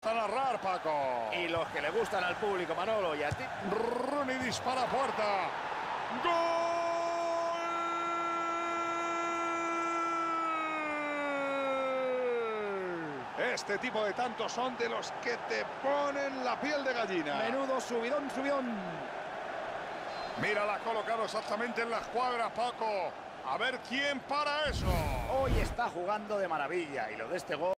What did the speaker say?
gusta narrar, Paco. Y los que le gustan al público, Manolo, y a ti. Rooney dispara a puerta. ¡Gol! Este tipo de tantos son de los que te ponen la piel de gallina. Menudo subidón, subión. Mira, la ha colocado exactamente en la escuadra, Paco. A ver quién para eso. Hoy está jugando de maravilla y lo de este gol.